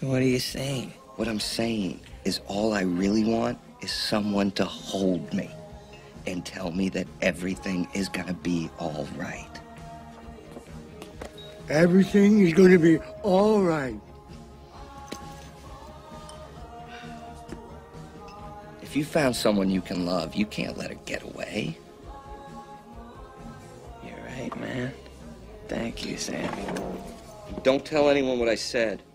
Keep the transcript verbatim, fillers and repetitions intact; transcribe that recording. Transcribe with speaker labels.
Speaker 1: What are you saying?
Speaker 2: What I'm saying is all I really want is someone to hold me and tell me that everything is gonna be all right.
Speaker 3: Everything is going to be all right.
Speaker 2: If you found someone you can love, you can't let her get away.
Speaker 1: You're right, man. Thank you, Sammy.
Speaker 2: Don't tell anyone what I said.